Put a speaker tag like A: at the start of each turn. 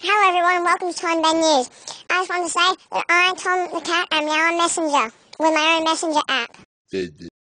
A: Hello everyone and welcome to Tom Ben News. I just wanted to say that I, Tom the Cat, am now on Messenger with my own Messenger app.